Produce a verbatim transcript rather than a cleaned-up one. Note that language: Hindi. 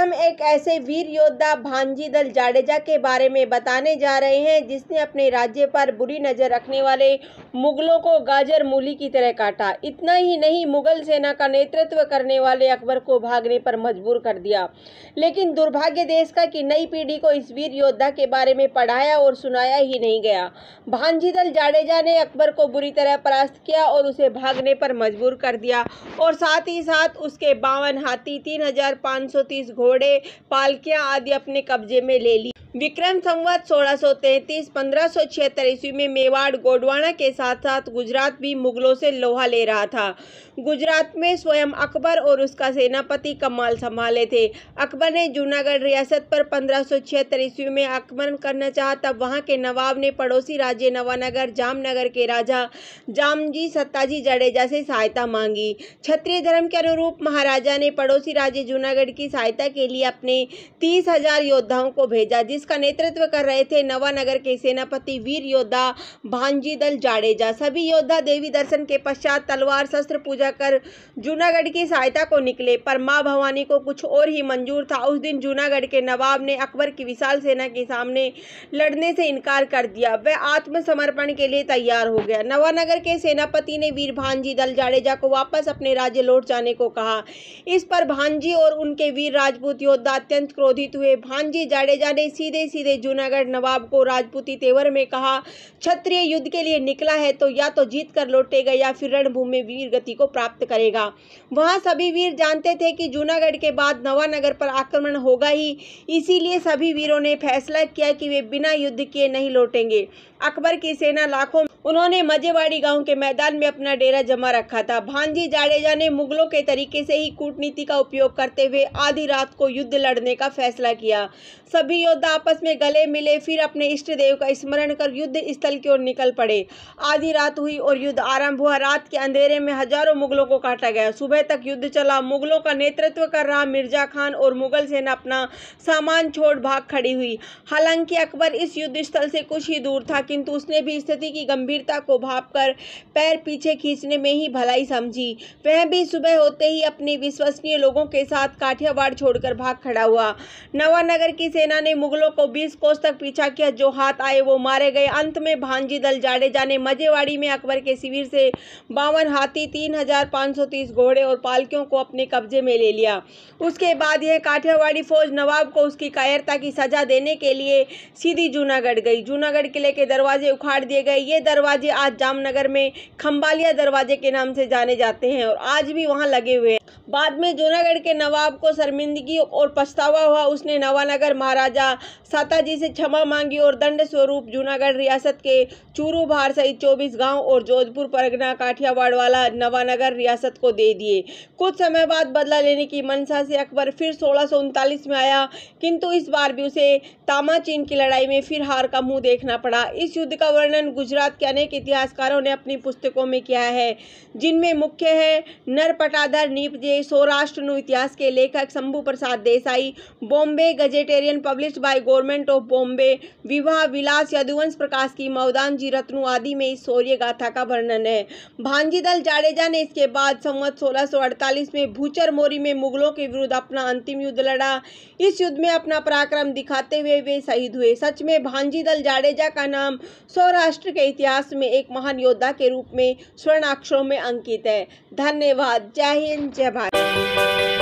हम एक ऐसे वीर योद्धा भांजी दल जाडेजा के बारे में बताने जा रहे हैं जिसने अपने राज्य पर बुरी नजर रखने वाले मुगलों को गाजर मूली की तरह काटा। इतना ही नहीं, मुगल सेना का नेतृत्व करने वाले अकबर को भागने पर मजबूर कर दिया। लेकिन दुर्भाग्य देश का कि नई पीढ़ी को इस वीर योद्धा के बारे में पढ़ाया और सुनाया ही नहीं गया। भांजी दल जाडेजा ने अकबर को बुरी तरह परास्त किया और उसे भागने पर मजबूर कर दिया और साथ ही साथ उसके बावन हाथी, तीन हजार पाँच सौ तीस घोड़े, पालकियां आदि अपने कब्जे में ले ली। विक्रम संवत सोलह सौ तैंतीस पंद्रह सौ छिहत्तर ईस्वी में मेवाड़, गोंडवाना के साथ साथ गुजरात भी मुगलों से लोहा ले रहा था। गुजरात में स्वयं अकबर और उसका सेनापति कमाल संभाले थे। अकबर ने जूनागढ़ रियासत पर पंद्रह सौ छिहत्तर ईस्वी में आक्रमण करना चाहा, तब वहां के नवाब ने पड़ोसी राज्य नवानगर जामनगर के राजा जामजी सत्ताजी जडेजा से सहायता मांगी। क्षत्रिय धर्म के अनुरूप महाराजा ने पड़ोसी राज्य जूनागढ़ की सहायता के लिए अपने तीस हजार योद्धाओं को भेजा, जिसका नेतृत्व कर रहे थे नवानगर के सेनापति वीर योद्धा भांजी दल जाडेजा। सभी योद्धा देवी दर्शन के पश्चात तलवार शस्त्र पूजा कर जूनागढ़ की सहायता को निकले, पर मां भवानी को कुछ और ही मंजूर था। उस दिन जूनागढ़ के नवाब ने अकबर की विशाल सेना के सामने लड़ने से इनकार कर दिया। वह आत्मसमर्पण के लिए तैयार हो गया। नवानगर के सेनापति ने वीर भांजी दल जाडेजा को वापस अपने राज्य लौट जाने को कहा। इस पर भांजी और उनके वीर राजपूत योद्धा अत्यंत क्रोधित हुए। भांजी जाडेजा ने सीधे सीधे जूनागढ़ नवाब को राजपूती तेवर में कहा, क्षत्रिय युद्ध के लिए निकला है तो या तो जीत कर लौटेगा या फिर रणभूमि में वीर गति को प्राप्त करेगा। वहां सभी वीर जानते थे कि जूनागढ़ के बाद नवानगर पर आक्रमण होगा ही, इसीलिए सभी वीरों ने फैसला किया कि वे बिना युद्ध किए नहीं लौटेंगे। अकबर की सेना लाखों, उन्होंने मजेवाड़ी गांव के मैदान में अपना डेरा जमा रखा था। भांजी जाडेजा ने मुगलों के तरीके से ही कूटनीति का उपयोग करते हुए आधी रात को युद्ध लड़ने का फैसला किया। सभी योद्धा आपस में गले मिले, फिर अपने इष्ट देव का स्मरण कर युद्ध स्थल की ओर निकल पड़े। आधी रात हुई और युद्ध आरंभ हुआ। रात के अंधेरे में हजारों मुगलों को काटा गया। सुबह तक युद्ध चला। मुगलों का नेतृत्व कर रहा मिर्जा खान और मुगल सेना अपना सामान छोड़ भाग खड़ी हुई। हालांकि अकबर इस युद्ध स्थल से कुछ ही दूर था, किंतु उसने भी स्थिति की गंभीरता को भांपकर पैर पीछे खींचने में ही भलाई समझी। वह भी सुबह होते ही अपने विश्वसनीय लोगों के साथ काठियावाड़ छोड़कर भाग खड़ा हुआ। नवानगर की सेना ने मुगलों को बीस कोस तक पीछा किया। जो हाथ आए वो मारे गए। अंत में भांजी दल जाडेजा ने मजेवाड़ी में अकबर के शिविर से बावन हाथी, तीन हजार पाँच सौ तीस घोड़े और पालकियों को अपने कब्जे में ले लिया। उसके बाद यह काठियावाड़ी फौज नवाब को उसकी कायरता की सजा देने के लिए सीधी जूनागढ़ गई। जूनागढ़ किले के दरवाजे उखाड़ दिए गए। ये दरवाजे आज जामनगर में खंबालिया दरवाजे के नाम से जाने जाते हैं और आज भी वहां लगे हुए हैं। बाद में जूनागढ़ के नवाब को शर्मिंदगी और पछतावा हुआ। उसने नवानगर महाराजा साताजी से क्षमा मांगी और दंड स्वरूप जूनागढ़ रियासत के चूरू भार सहित चौबीस गांव और जोधपुर परगना काठियावाड़ वाला नवानगर रियासत को दे दिए। कुछ समय बाद बदला लेने की मंशा से अकबर फिर सोलह सौ उनतालीस में आया, किंतु इस बार भी उसे तामाचीन की लड़ाई में फिर हार का मुंह देखना पड़ा। इस युद्ध का वर्णन गुजरात के अनेक इतिहासकारों ने अपनी पुस्तकों में किया है, जिनमें मुख्य है नरपटाधर नीपजे, सौराष्ट्र नु इतिहास के लेखक Shambhu Prasad Desai, Bombay gazetteer published by government of Bombay, विवाह विलास यदुवंश प्रकाश की मवदान जी रत्नु आदि में इस शौर्य गाथा का वर्णन है। भांजी दल जाडेजा ने इसके बाद संवत सोलह सौ अड़तालीस में भूचर मोरी में मुगलों के विरुद्ध अपना अंतिम युद्ध लड़ा। इस युद्ध में अपना पराक्रम दिखाते हुए वे शहीद हुए। सच में भांजी दल जाडेजा का नाम सौराष्ट्र के इतिहास में एक महान योद्धा के रूप में स्वर्णाक्षरों में अंकित है। धन्यवाद। जय हिंद, जय भारत।